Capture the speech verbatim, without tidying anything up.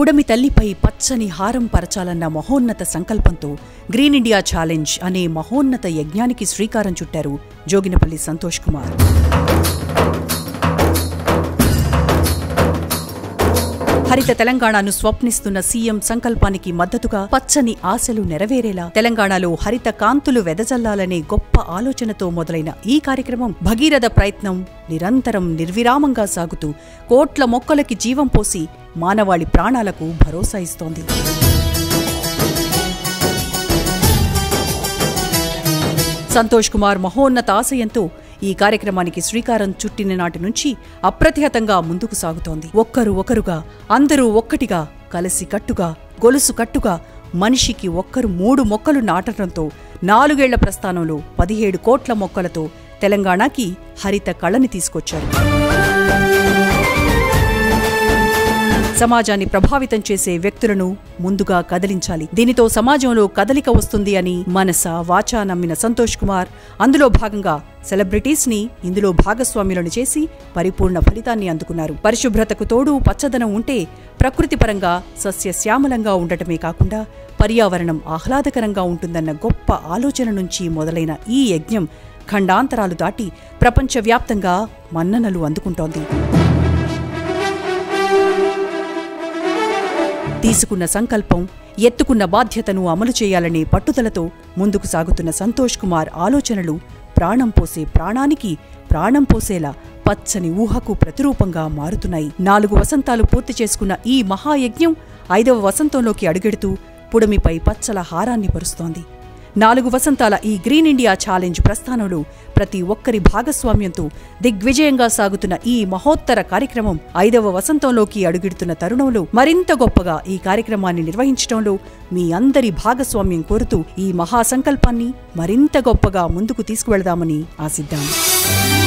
పుడమి తల్లిపై పచ్చని హారం పరచాలన్న మహోన్నత సంకల్పంతో గ్రీన్ ఇండియా ఛాలెంజ్ అనే మహోన్నత యజ్ఞానికి శ్రీకారం చుట్టారు జోగినపల్లి సంతోష్ కుమార్. హరిత తెలంగాణను స్వప్నిస్తున్న సీఎం సంకల్పానికి మద్దతుగా పచ్చని ఆశలు నెరవేరేలా తెలంగాణలో హరిత కాంతులు వెదజల్లాలనే గొప్ప ఆలోచనతో మొదలైన ఈ కార్యక్రమం భగీరథ ప్రయత్నం నిరంతరం నిర్విరామంగా సాగుతూ కోట్ల మొక్కలకి జీవం పోసి మానవాళి ప్రాణాలకు భరోసా ఇస్తోంది. సంతోష్ కుమార్ మహోన్నత ఆశయంతో ఈ కార్యక్రమానికి శ్రీకారం చుట్టిన నాటి నుంచి అప్రతిహతంగా ముందుకు సాగుతోంది. ఒక్కరు ఒకరుగా అందరూ ఒక్కటిగా కలిసి కట్టుగా గొలుసు కట్టుగా మనిషికి ఒక్కరు మూడు మొక్కలు నాటడంతో నాలుగేళ్ల ప్రస్థానంలో పదిహేడు కోట్ల మొక్కలతో తెలంగాణకి హరిత కళని తీసుకొచ్చారు. సమాజాన్ని ప్రభావితం చేసే వ్యక్తులను ముందుగా కదిలించాలి. దీనితో సమాజంలో కదలిక వస్తుంది అని మనస వాచా నమ్మిన సంతోష్ కుమార్ అందులో భాగంగా సెలబ్రిటీస్ ని ఇందులో భాగస్వాములను చేసి పరిపూర్ణ ఫలితాన్ని అందుకున్నారు. పరిశుభ్రతకు తోడు పచ్చదనం ఉంటే ప్రకృతి పరంగా సస్యశ్యామలంగా ఉండటమే కాకుండా పర్యావరణం ఆహ్లాదకరంగా ఉంటుందన్న గొప్ప ఆలోచన నుంచి మొదలైన ఈ యజ్ఞం ఖండాంతరాలు దాటి ప్రపంచవ్యాప్తంగా మన్ననలు అందుకుంటోంది. తీసుకున్న సంకల్పం ఎత్తుకున్న బాధ్యతను అమలు చేయాలనే పట్టుదలతో ముందుకు సాగుతున్న సంతోష్ కుమార్ ఆలోచనలు ప్రాణం పోసే ప్రాణానికి ప్రాణం పోసేలా పచ్చని ఊహకు ప్రతిరూపంగా మారుతున్నాయి. నాలుగు వసంతాలు పూర్తి చేసుకున్న ఈ మహాయజ్ఞం ఐదవ వసంతంలోకి అడుగెడుతూ పుడమిపై పచ్చల హారాన్ని పరుస్తోంది. నాలుగు వసంతాల ఈ గ్రీన్ ఇండియా ఛాలెంజ్ ప్రస్థానంలో ప్రతి ఒక్కరి భాగస్వామ్యంతో దిగ్విజయంగా సాగుతున్న ఈ మహోత్తర కార్యక్రమం ఐదవ వసంతంలోకి అడుగెడుతున్న తరుణంలో మరింత గొప్పగా ఈ కార్యక్రమాన్ని నిర్వహించడంలో మీ అందరి భాగస్వామ్యం కోరుతూ ఈ మహాసంకల్పాన్ని మరింత గొప్పగా ముందుకు తీసుకువెళదామని ఆశిద్దాం.